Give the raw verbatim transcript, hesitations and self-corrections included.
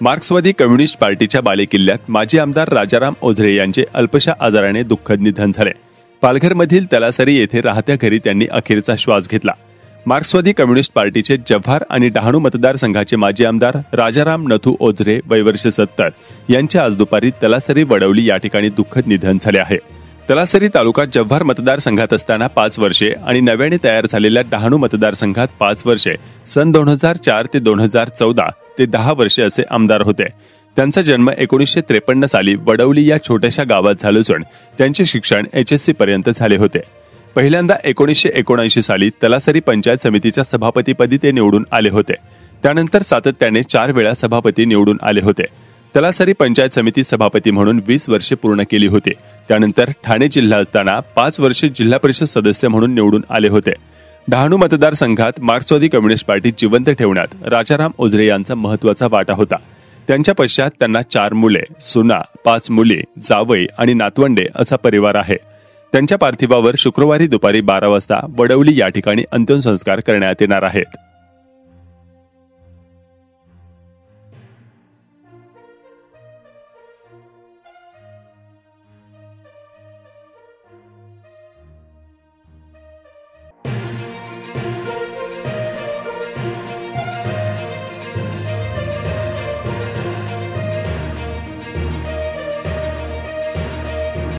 मार्क्सवादी कम्युनिस्ट पार्टीच्या बालेकिल्ल्यात माजी आमदार राजाराम ओझरे यांचे अल्पशा आजाराने दुःखद निधन झाले. पालघरमधील तलासरी येथे राहत्या घरी त्यांनी अखेरचा श्वास घेतला. मार्क्सवादी कम्युनिस्ट पार्टीचे जव्हार आणि डहाणू मतदारसंघाचे माजी आमदार राजाराम नथू ओझरे वय वर्ष सत्तर यांचे आज दुपारी तलासरी वडवली या ठिकाणी दुःखद निधन झाले आहे. तलासरी तालुका जव्हार मतदारसंघात असताना पाच वर्षे आणि नव्याने तयार झालेल्या डहाणू मतदारसंघात पाच वर्षे सन दोन हजार चार ते दोन हजार चौदा ते दहा वर्षे असे आमदार होते. त्यांचा जन्म एकोणीसशे त्रेपन्न साली वडवली या छोट्याशा गावात झाला असून त्यांचे शिक्षण एच एस सी पर्यंत झाले होते. पहिल्यांदा एकोणीसशे एकोणऐंशी साली तलासरी पंचायत समितीच्या सभापतीपदी ते निवडून आले होते. त्यानंतर सातत्याने चार वेळा सभापती निवडून आले होते. तलासरी पंचायत समिती सभापती म्हणून वीस वर्षे पूर्ण केली होती. त्यानंतर ठाणे जिल्हा असताना पाच वर्षे जिल्हा परिषद सदस्य म्हणून निवडून आले होते. डहाणू मतदारसंघात मार्क्सवादी कम्युनिस्ट पार्टी जिवंत ठेवण्यात राजाराम ओझरे यांचा महत्वाचा वाटा होता. त्यांच्या पश्चात त्यांना चार मुले, सुना, पाच मुली, जावई आणि नातवंडे असा परिवार आहे. त्यांच्या पार्थिवावर शुक्रवारी दुपारी बारा वाजता वडवली या ठिकाणी अंत्यसंस्कार करण्यात येणार आहेत.